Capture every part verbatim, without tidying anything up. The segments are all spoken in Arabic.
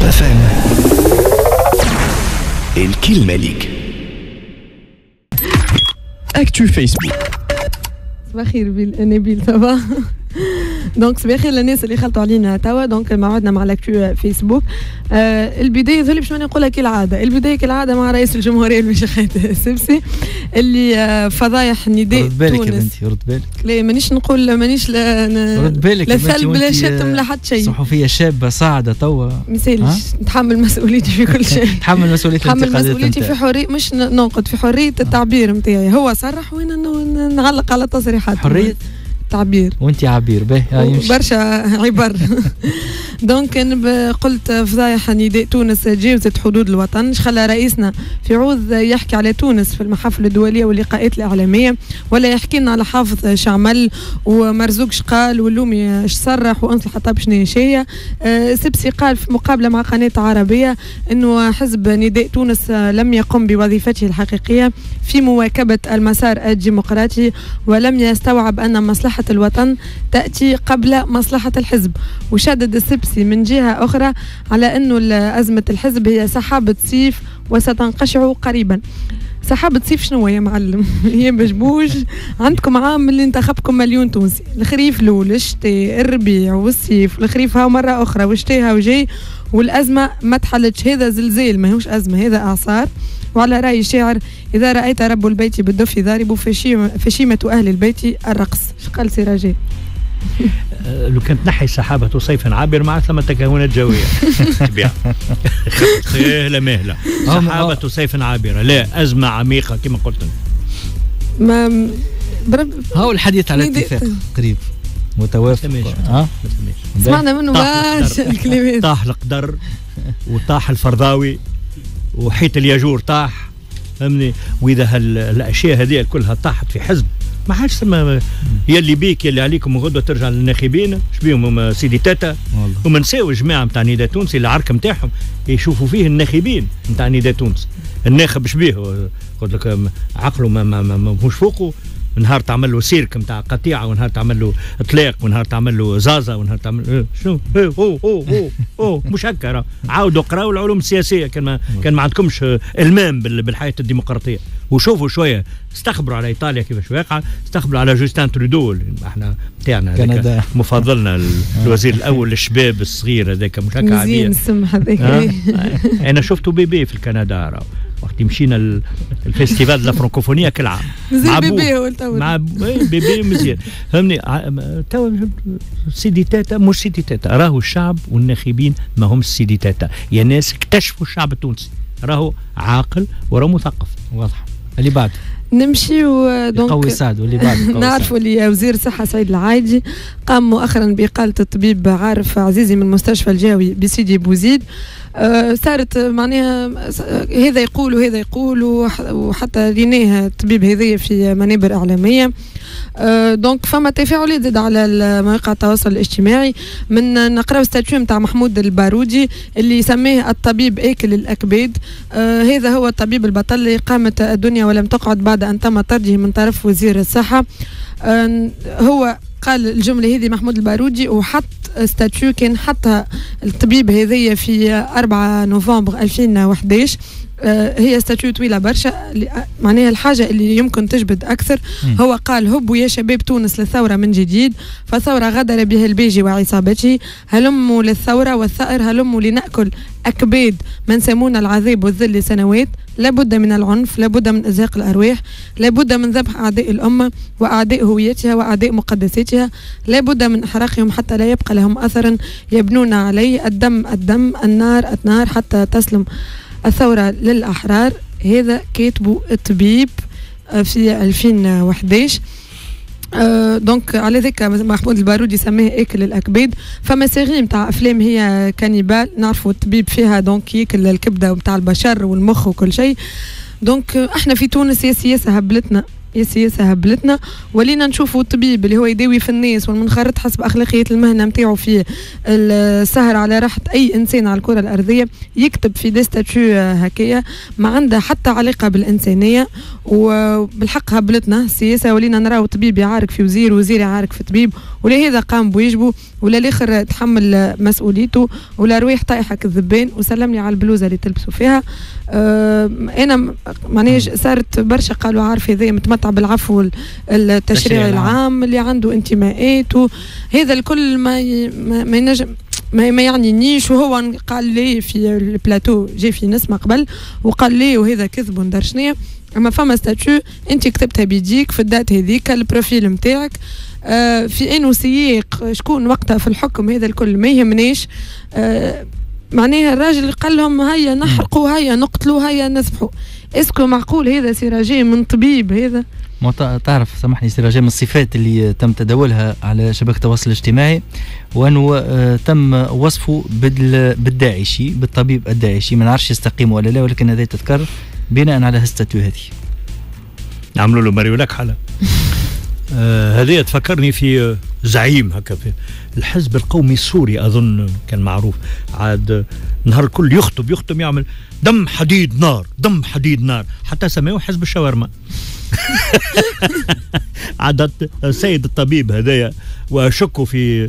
اف ام. الكلمة ليك. اكتو فيسبوك. صباح الخير نبيل صباح. دونك صباح الخير للناس اللي خلطوا علينا توا. دونك موعدنا مع لاكتو فيسبوك. آه البدايه ذولي باش نقولها كالعاده، البدايه كالعاده مع رئيس الجمهوريه المشيخات السبسي اللي آه فضايح نداء رد بالك تونس. يا بنتي رد بالك. لا مانيش نقول مانيش لا ن... رد بالك لا ثلب لا شتم لا حتى شيء. صحفيه شابه صاعده توا مثالش نتحمل مسؤوليتي في كل شيء. تحمل مسؤوليتي نتحمل مسؤوليتي في حريه، مش ننقد في حريه التعبير نتاعي. هو صرح وانا نعلق على تصريحات حريه تعبير وانت عبير به برشا عبر. دونك قلت فضايح نداء تونس تجاوزت حدود الوطن. خلى رئيسنا في عوض يحكي على تونس في المحافل الدوليه واللقاءات الاعلاميه، ولا يحكي لنا على حافظ شعمل ومرزوق شقال واللومي صرح وانصح طب شنيشيه. أه سبسي قال في مقابله مع قناه عربيه انه حزب نداء تونس لم يقم بوظيفته الحقيقيه في مواكبه المسار الديمقراطي، ولم يستوعب ان مصلحه الوطن تأتي قبل مصلحة الحزب. وشدد السبسي من جهة أخرى على أنه أزمة الحزب هي سحابة صيف وستنقشع قريبا. سحابة صيف شنو يا معلم؟ هي بجبوج. عندكم عام اللي انتخبكم مليون تونسي، الخريف الأول الشتاء الربيع والصيف، الخريف ها مرة أخرى والشتاء ها وجاي والأزمة ما تحلتش. هذا زلزال ما هوش أزمة، هذا إعصار. وعلى رأي الشاعر إذا رأيت رب البيت بالدف ضارب فشيمة أهل البيت الرقص. شقال سي رجاء؟ لو كانت نحي سحابة صيف عابر مع ثم تكهنات جوية تبيع لا مهلة سحابة صيف عابرة لا أزمة عميقة كما قلت. ما برب هو الحديث على اتفاق قريب متوافق. ها سمعنا منه برشا الكلمات. طاح القدر وطاح الفرضاوي وحيت الياجور طاح فهمني. واذا هالاشياء هذه كلها طاحت في حزب ما عادش ثم يلي بيك يلي عليكم غدوه ترجع للناخبين. اش بيهم سيدي تاتا وما نساو الجماعه نتاع نداء تونس اللي العركه نتاعهم يشوفوا فيه الناخبين نتاع نداء تونس. الناخب اش بيه قلت لك عقله ما ما ما مش فوقه. نهار تعمل له سيرك نتاع قطيعه، ونهار تعمل له اطلاق، ونهار تعمل له زازا، ونهار تعمل إيه شنو إيه اوه اوه اوه اوه مش هكا. عاودوا قراوا العلوم السياسيه كان ما كان ما عندكمش المام بالحياه الديمقراطيه. وشوفوا شويه استخبروا على ايطاليا كيفاش واقعه، استخبروا على جوستان ترودو احنا نتاعنا مفضلنا الوزير الاول للشباب الصغير هذاك مش هكا عادي. مزيان السمح هذاك. انا شفته بيبي في الكندا راه وقت مشينا الفيستيفال لا فرانكوفونيه كل عام مع بيبي مع بيبي مزيان فهمني. تو سيدي تاتا مش سيدي تاتا، راهو الشعب والناخبين ما هم سيدي تاتا. يا ناس اكتشفوا الشعب التونسي راهو عاقل وراهو مثقف. واضح. اللي بعد نمشي ودونك قوي سعد واللي بعد نعرفوا اللي وزير الصحة سعيد العايدي قام مؤخرا بإقالة الطبيب عارف عزيزي من المستشفى الجاوي بسيدي بوزيد. آه صارت معناها هذا يقول وهذا يقول وحتى ريناه الطبيب هذايا في منابر إعلامية. آه دونك فما تفاعلات زاد على مواقع التواصل الاجتماعي. من نقراو ستاتيو نتاع محمود البارودي اللي سماه الطبيب آكل الأكباد. آه هذا هو الطبيب البطل اللي قامت الدنيا ولم تقعد بعد أن تم طرده من طرف وزير الصحة. آه هو قال الجملة هذه محمود البارودي وحط ستاتيو كان حطها الطبيب هذية في أربعة نوفمبر ألفين وإحدى عشر. آه هي ستاتيو طويلة برشا معناها الحاجة اللي يمكن تجبد أكثر. م. هو قال هبوا يا شباب تونس للثورة من جديد، فثورة غدر بها البيجي وعصابته. هلموا للثورة والثأر، هلموا لنأكل أكباد من سمونا العذاب والذل لسنوات. لابد من العنف، لابد من إزهاق الأرواح، لابد من ذبح أعداء الأمة وأعداء هويتها وأعداء مقدساتها، لابد من إحراقهم حتى لا يبقى لهم أثرا يبنون عليه. الدم الدم، النار النار، حتى تسلم الثورة للأحرار. هذا كاتبه الطبيب في ألفين وإحدى عشر. أه دونك على ذلك محمود البارودي سماه اكل الاكباد. فما سيري نتاع افلام هي كانيبال نعرفوا الطبيب فيها دونك ياكل الكبده نتاع البشر والمخ وكل شيء. دونك احنا في تونس هي سياسه هبلتنا يا سياسه هبلتنا، ولينا نشوفوا الطبيب اللي هو يداوي في الناس والمنخرط حسب اخلاقيه المهنه نتاعو في السهر على راحه اي انسان على الكره الارضيه، يكتب في دي ستاتيو هكايا ما عندها حتى علاقه بالانسانيه. وبالحق هبلتنا السياسه، ولينا نراو طبيب يعارك في وزير، وزير يعارك في طبيب، ولا هذا قام بواجبه ولا الاخر تحمل مسؤوليته، ولا روايح طايحه كالذبان. وسلم لي على البلوزه اللي تلبسوا فيها. أه انا معناش صارت برشا قالوا عارف هذا متمتع بالعفو التشريعي العام اللي عنده انتماءات، هذا الكل ما ما, ما ينجم ما, ما يعنينيش. وهو قال لي في البلاتو جاي في نسمة قبل وقال لي وهذا كذب وندار شنيا. اما فما ستاتيو انت كتبتها بيديك في الدات هذيك البروفيل نتاعك آه في انه سياق شكون وقتها في الحكم، هذا الكل ما يهمنيش. آه معناها الراجل قال لهم هيا نحرقوا هيا نقتلوا هيا نذبحوا. اسكو معقول هذا سراجي من طبيب؟ هذا ما تعرف سامحني سراجي من الصفات اللي تم تداولها على شبكة التواصل الاجتماعي، وانه آه تم وصفه بالداعشي، بالطبيب الداعشي. ما نعرفش يستقيم ولا لا، ولكن هذا تذكر بناء على هالستاتيو هذه عملوا له مريولك حلا. آه هذه تفكرني في زعيم هكا في الحزب القومي السوري اظن كان معروف، عاد نهار الكل يخطب يخطب يعمل دم حديد نار دم حديد نار، حتى سموه حزب الشاورما. عادت السيد الطبيب هذايا واشكوا في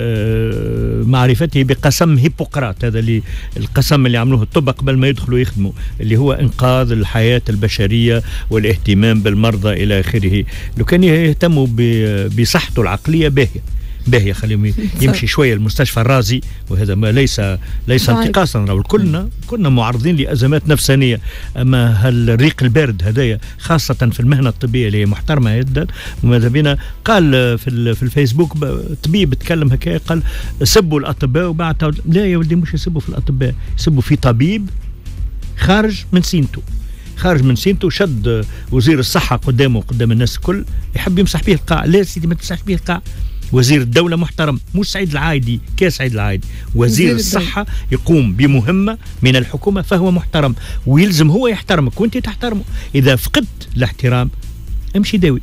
معرفته بقسم هيبوقراط، هذا اللي القسم اللي عملوه الطب قبل ما يدخلوا يخدموا، اللي هو انقاذ الحياه البشريه والاهتمام بالمرضى الى اخره. لو كان يهتموا بصحته العقليه باهيه باهيه، خليهم يمشي شويه المستشفى الرازي، وهذا ما ليس ليس انتقاصا، راهو كلنا كنا معرضين لازمات نفسانيه. اما هالريق البارد هدايا خاصه في المهنه الطبيه اللي هي محترمه جدا. وماذا بينا قال في في الفيسبوك طبيب تكلم هكا قال سبوا الاطباء، وبعد لا يا ولدي مش يسبوا في الاطباء، يسبوا في طبيب خارج من سينته خارج من سينته شد وزير الصحه قدامه قدام الناس الكل يحب يمسح به القاع. لا سيدي ما تمسحش به القاع، وزير الدولة محترم، مش سعيد العايدي كسعيد العايدي. وزير الصحة يقوم بمهمة من الحكومة فهو محترم، ويلزم هو يحترمك وانت تحترمه. إذا فقدت الاحترام امشي داوي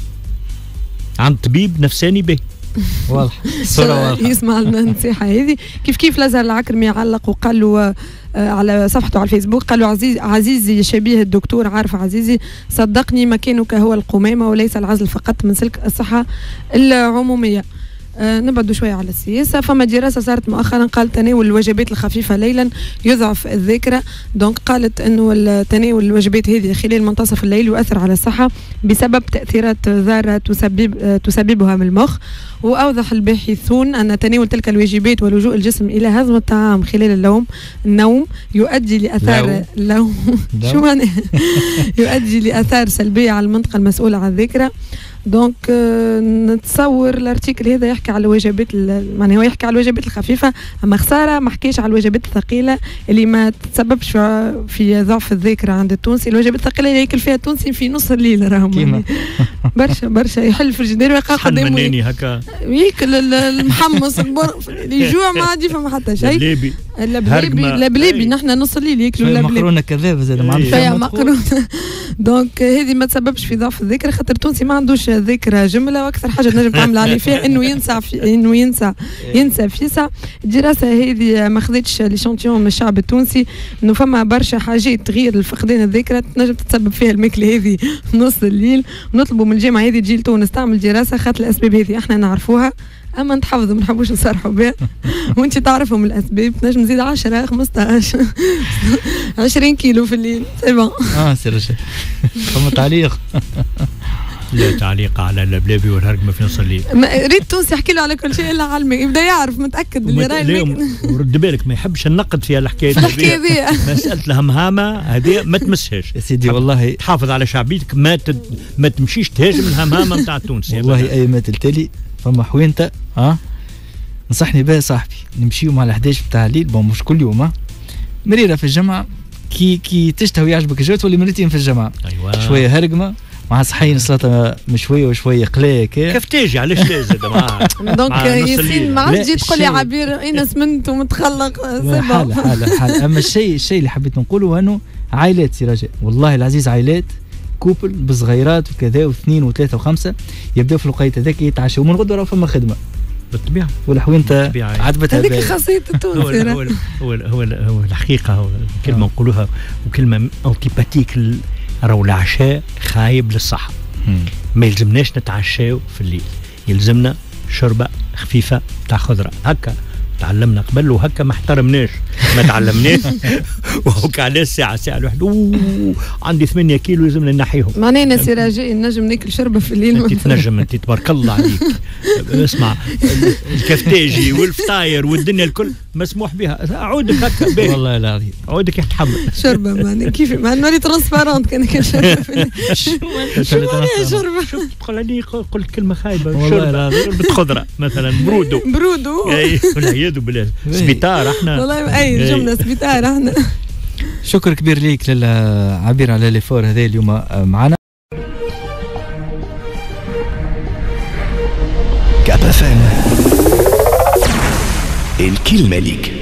عند طبيب نفساني به. واضح صورة واضحة. يسمع النصيحة هذه. كيف كيف الازهر العكرمي علق وقال له على صفحته على الفيسبوك، قال له عزيز عزيزي شبيه الدكتور عارف عزيزي صدقني مكانك هو القمامة وليس العزل فقط من سلك الصحة العمومية. آه نبعدوا شوية على السياسة. فما دراسة صارت مؤخرا قال تناول الوجبات الخفيفة ليلا يضعف الذاكرة. دونك قالت انه تناول الوجبات هذه خلال منتصف الليل يؤثر على الصحة بسبب تأثيرات ضارة تسبب آه تسببها من المخ. وأوضح الباحثون أن تناول تلك الوجبات ولجوء الجسم إلى هضم الطعام خلال اللوم النوم يؤدي لأثار اللوم شو معنى يؤدي لأثار سلبية على المنطقة المسؤولة عن الذاكرة. دونك آه نتصور الارتيكل هذا يحكي على الوجبات، يعني هو يحكي على الوجبات الخفيفه، اما خساره ما حكيش على الوجبات الثقيله اللي ما تسببش في ضعف الذاكره عند التونسي. الوجبات الثقيله اللي ياكل فيها التونسي في نص الليل راهم برشا برشا يحل في الجدار ويقع قدامه هكا ياكل المحمص يجوع ما عادي فما حتى شيء. اللبليبي اللبليبي اللبليبي نحن نص الليل ياكلوا اللبليبي مقرونه كذاب زاد ما عندوش مقرونه. دونك هذه ما تسببش في ضعف الذاكره، خاطر التونسي ما عندوش ذاكره جمله، واكثر حاجه تنجم تعمل عليه فيها انه ينسى في انه ينسى ينسى في ساعه. الدراسه هذه ما خذتش ليشانتيون من الشعب التونسي، انه فما برشا حاجات تغير الفقدان الذاكره تنجم تتسبب فيها الماكله هذه نص الليل. ونطلبوا من الجامعه هذه تجي لتونس تعمل دراسه خاطر الاسباب هذه احنا نعرفوها، اما نتحفظوا ما نحبوش نصرحوا بها وانت تعرفهم الاسباب. تنجم تزيد عشرة خمسطاش عشرين كيلو في الليل سي بون. اه سي رشيد فما تعليق؟ لا تعليق على اللبلابي والهرقمه في نص الليل. ريت تونسي يحكي له على كل شيء الا علمي، يبدا يعرف متاكد اللي راهي. ورد بالك ما يحبش النقد فيها الحكايه هذه. مساله الهمهامه هذه ما تمسهاش يا سيدي، والله تحافظ على شعبيتك، ما تد... ما تمشيش تهاجم الهمهامه نتاع التونسي. والله اي ما تلتلي فما حوينته ها نصحني بها صاحبي، نمشيو مع الحداش بتاع الليل، بون مش كل يوم، مريره في الجامعه كي كي تشتهي يعجبك الجو تولي مرتين في الجامعه. أيوة. شويه هرقمه مع صحين سلطه مشويه وشويه قلايه كيف تيجي علاش لازم معاه. دونك ياسين ما عادش تجي تقول لي عبير انا سمنت ومتخلق حاله حاله حاله. اما الشيء الشيء اللي حبيت نقوله انه عائلات سي رجاء، والله العزيز عائلات كوبل بصغيرات وكذا واثنين وثلاثه وخمسه يبداو في الوقيته ذاك يتعشوا ومن غدوه راه فما خدمه بالطبيعه. والحوينته عجبتها هذيك خاصيه التونسي. هو هو هو, هو, هو الحقيقه هو كلمه آه. نقولوها وكلمه انتيباتيك. راهو العشاء خايب للصحه. مم. ما يلزمناش نتعشاو في الليل، يلزمنا شربه خفيفه تاع خضره هكا. تعلمنا قبل وهكا ما احترمناش ما تعلمناش. وهكا على الساعه ساعه الواحد عندي ثمانية كيلو لازمنا نحيهم. معناها انا سراجي نجم ناكل شربه في الليل. انت تنجم انت تبارك الله عليك. اسمع الكفتاجي والفطاير والدنيا الكل مسموح بها. عودك هكا باهي والله العظيم عودك يتحمل شربه. معناها كيف مع انه ترانسبارونت كان كان شربه في الليل. شو معناها شربه؟ شفت تقول لي قلت كلمه خايبه. شربه خضره مثلا برودو برودو والعياذ بالله. سبيطار احنا والله اي جمله سبيطار احنا. شكر كبير ليك للعبير على ليفور هذا اليوم معنا. كاب اف ام الكلمة ليك.